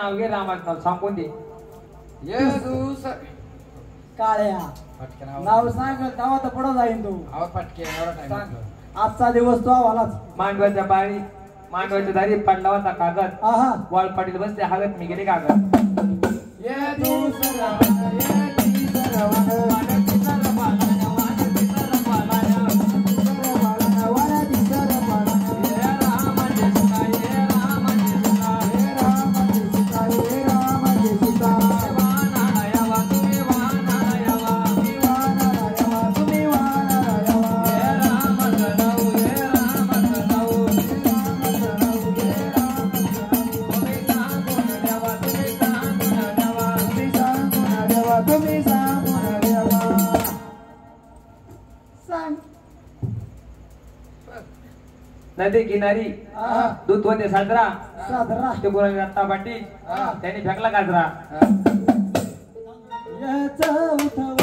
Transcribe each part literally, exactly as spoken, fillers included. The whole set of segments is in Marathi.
नाव घे रामाचं नाव सांगून दे. येदूस काळ्या नाव सांग तेव्हा तर पुढे जाईन तू. आव पटके एवढा टाइम सांग आजचा दिवस तो आवालाच. मांडवाच्या बाळी मांडवाच्या दारी पडला होता कागद. आहा वाळ पाटील बसते हागत मी गेले कागद. येदूस रावण येदूस रावण नदी किनारी दूध होते साजरा साजरा ते गुलाबी रत्ता पाटी त्यांनी फेकला गाजरा. याचा उठावा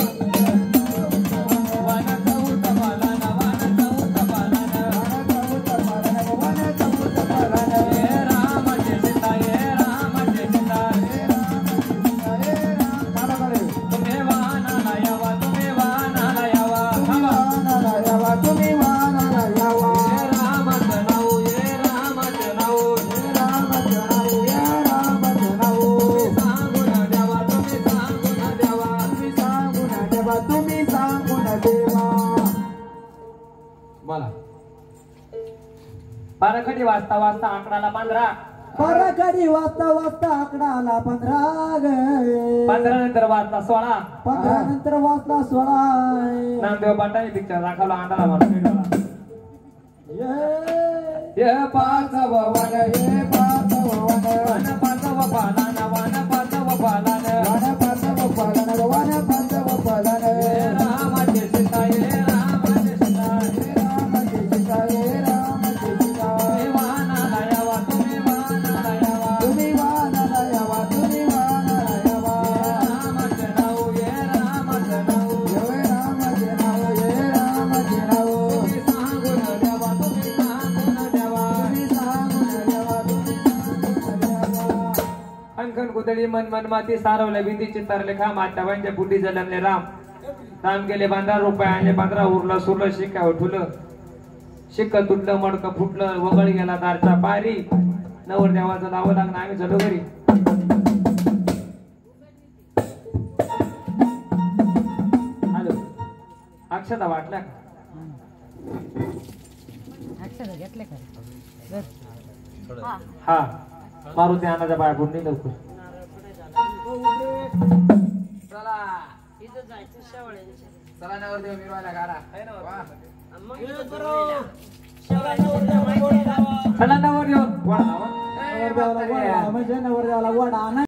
बाराखडी वाजता वाजता आकडाला पंधरा. बाराखडी वाजता वाजता आकडा आला पंधरा ग. पंधरा नंतर वाजता सोळा. पंधरा नंतर वाजता सोळा. नामदेव पाटाने पिक्चर दाखवला अंडाला मारून. ये पाचव वन ये पाचव वन वन पाचव पालन वन पाचव पालन वन पाचव पालन वन पाचव पालन. रामाचे सीता ये रामाचे सीता हे रामाचे सीता हे रामाचे सीता. वानाला यावा तुम्ही वानाला यावा तुम्ही वानाला यावा तुम्ही वानाला यावा. रामाचे नाव ये रामाचे नाव ये रामाचे नाव ये रामाचे नाव. तुम्ही सांगून द्यावा तुम्ही सांगून द्यावा. तुम्ही सांगून द्यावा तुम्ही सांगून द्यावा. अंकन कुदळी मन मन माती सारवल्या भीती चित्तारले खा माताबांच्या बुटी जलमले राम. राम गेले पंधरा रुपये आणले पंधरा उरलं सुरलं शिक्का उठवलं शिक्क तुटलं मडकं फुटलं वगळ गेला दारचा पारी. नवर देवाचं नावं लागणं आम्ही झालो घरी. हॅलो अक्षता वाटल्या का? हा मारुती अण्णाच्या पाया पडून लवकर. चला इथं जायचं शेवळ्यांच्या. चला नवर देव मिरवायला गाडा आहे ना. वाह चला नवर येऊन नवरदेवाला वडा म्हणजे नवरदेवाला वडा